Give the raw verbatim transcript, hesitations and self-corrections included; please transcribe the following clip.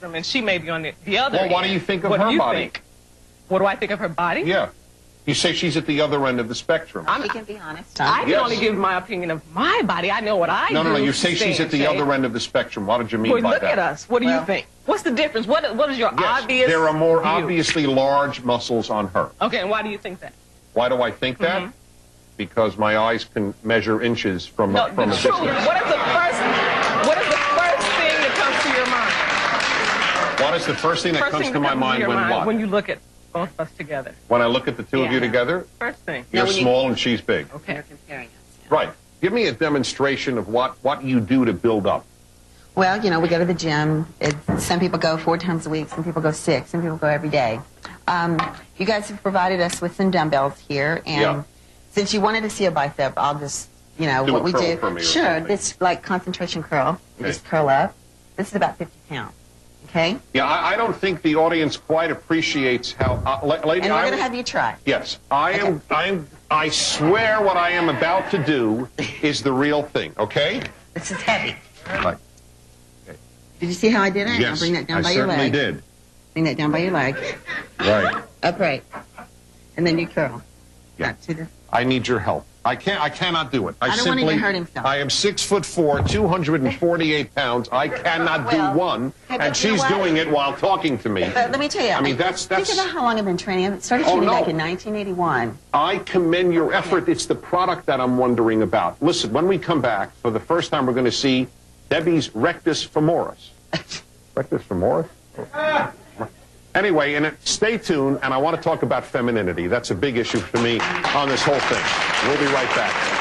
spectrum, and she may be on the, the other Well, end. what do you think of what her do you body? Think? What do I think of her body? Yeah. You say she's at the other end of the spectrum. She can be honest. I can Yes. only give my opinion of my body. I know what I No, do. no, no. You say she's at the Shay. other end of the spectrum. What did you mean Well, by look that? at us. What do Well- you think? What's the difference? What What is your Yes, obvious there are more view? obviously large muscles on her. Okay, and why do you think that? Why do I think that? Mhm. Because my eyes can measure inches from No, a, from the a truth. distance. What is the first? What is the first thing that comes to your mind? What is the first thing that First comes thing to my that comes mind your when mind what? when you look at both of us together. When I look at the two of you Yeah. together, First thing. you're No, when you- small and she's big. Okay. You're comparing us. yeah. Right. Give me a demonstration of what, what you do to build up. Well, you know, we go to the gym. It, some people go four times a week. Some people go six. Some people go every day. Um, you guys have provided us with some dumbbells here, and Yeah. since you wanted to see a bicep, I'll just, you know, Do what a we curl do. for me or Sure, something. this like concentration curl. You Okay. just curl up. This is about fifty pounds. Okay, Yeah, I, I don't think the audience quite appreciates how... Uh, la- lady, and we're I going to am- have you try. Yes, I am, I am, I swear what I am about to do is the real thing, okay? This is heavy. Right. Did you see how I did it? I'll Yes, bring that down I by your certainly leg. did. Bring that down by your leg. Right. Upright. And then you curl. Yeah. Back to the... I need your help. I can't. I cannot do it. I, I don't want him simply. to hurt himself. I am six foot four, two hundred and forty-eight pounds. I cannot Well, do one, hey, but and you know she's what? doing it while talking to me. But let me tell you. I mean, that's that's. Think about how long I've been training. I started Oh, training no. back in nineteen eighty-one. I commend your effort. It's the product that I'm wondering about. Listen, when we come back, for the first time, we're going to see Debbie's rectus femoris. Rectus femoris? Anyway, and it, stay tuned, and I want to talk about femininity. That's a big issue for me on this whole thing. We'll be right back.